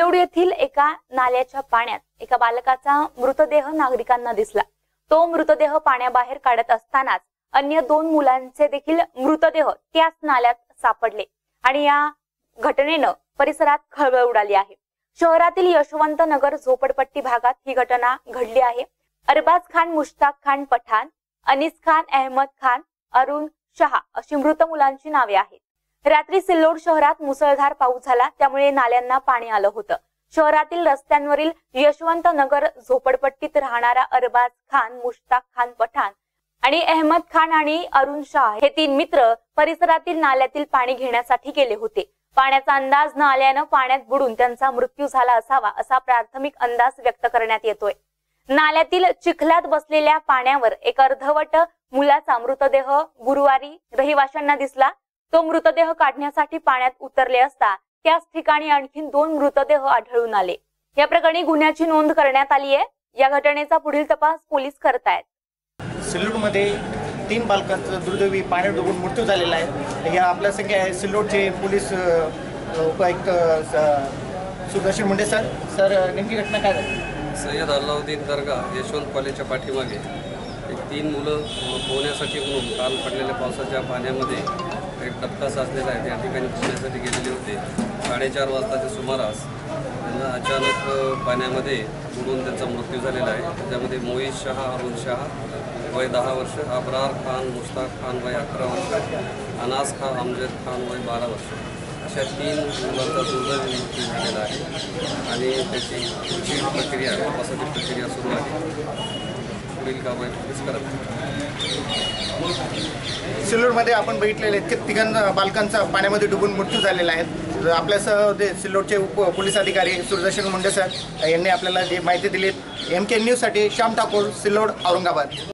सिल्लोड येथील एका नाल्याच्या पाण्यात एका बालकाचा मृतदेह नागरिकांना दिसला। तो मृतदेह पाण्याबाहेर काढत असतानाच अन्य 2 मुलांचे देखील मृतदेह त्याच नाल्यात सापडले आणि या घटनेनं परिसरात खळबळ उडाली आहे। शहरातील यशवंत नगर झोपडपट्टी भागात ही घटना घडली आहे। अरबाज खान, मुश्ताक खान पठाण, अनीस खान, अहमद खान, अरुण शहा अशी मृत मुलांची नावे आहेत। रात्री सिल्लोड शहरात मुसळधार पाऊस झाला, त्यामुळे नाल्यांना पाणी आलं होतं। शहरातील रस्त्यांवरील यशवंत नगर झोपडपट्टीत राहणारा अरबाज खान, मुश्ताक खान पठाण आणि अहमद खान आणि अरुण शाह हे 3 मित्र परिसरातील नाल्यातील पाणी घेण्यासाठी गेले होते। पाण्याचा अंदाज न आल्यानं पाण्यात बुडून त्यांचा मृत्यू झाला असावा असा प्राथमिक अंदाज व्यक्त करण्यात येतोय। नाल्यातील चिखलात बसलेल्या पाण्यावर एक अर्धवट मुलाचा मृतदेह गुरुवारी रहिवाशांना दिसला। तो मृतदेह काढण्यासाठी पाण्यात उतरले असता त्याच ठिकाणी आणखीन 2 मृतदेह आढळून आले। या प्रकरणी गुन्ह्याची नोंद करण्यात आली आहे। या घटनेचा पुढील तपास पोलीस करतायत। सिल्लोडमध्ये 3 बालकांचा दुर्दैवी पाण्यात डुबून मृत्यू झालेला आहे। या आपल्या संख्या आहे सिल्लोडचे पोलीस उपायुक्त सुदर्शन मुंडे सर नेमकी घटना काय झाली? सय्यद अल्लाउद्दीन दर्गा यशवंत कॉलेजच्या पाठीमागे 3 मुलं पोहण्यासाठी म्हणून काल पडलेल्या पावसाच्या पाण्यामध्ये एक टप्पा साचलेला आहे, त्या ठिकाणी पोहण्यासाठी गेलेले होते। 4:30 वाजताच्या सुमारास त्यांना अचानक पाण्यामध्ये बुडून त्यांचा मृत्यू झालेला आहे। त्याच्यामध्ये मोईश शहा, अरुण शहा वय 10 वर्ष, अबरार खान, मुश्ताक खान वय 11 वर्ष, अनास खान, अमजद खान वय 12 वर्ष अशा 3 मुलांचा दुर्दैवी मृत्यू झालेला आहे आणि त्याची पुढची प्रक्रिया तपासाची प्रक्रिया सुरू आहे। पुढील कारवाई पोलीस करत सिल्लोडमध्ये आपण बघितलेले 3 बालकांचा पाण्यामध्ये डुबून मृत्यू झालेला आहे। आपल्यासह सिल्लोडचे पोलीस अधिकारी सुदर्शन मुंडे सर यांनी आपल्याला जी माहिती दिली। MK न्यूजसाठी श्याम ठाकूर, सिल्लोड, औरंगाबाद।